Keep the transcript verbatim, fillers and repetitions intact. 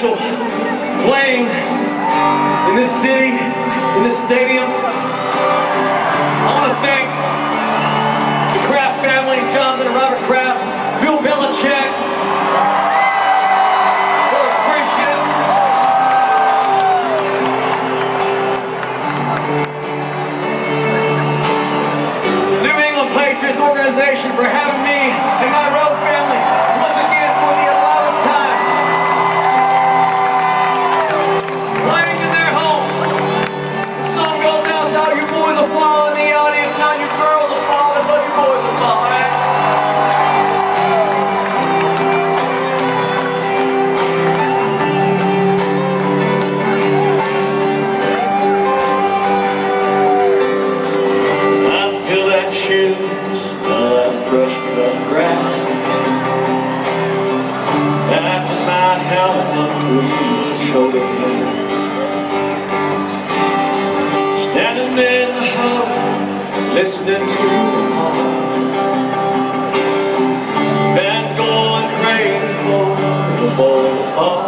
special playing in this city, in this stadium. I want to thank the Kraft family, Jonathan and Robert Kraft, Bill Belichick, Boris Friendship. The New England Patriots organization for having me and my road family once again for the eleventh time. Playing in their home. The song goes out to all you boys that fall in the audience, not your girls that fall, but your boys that fall, right? I feel that chills, blood rush the grass. At my helmet, please, shoulder pad. Standing in the hall, listening to the hall. Band's going crazy for the ball.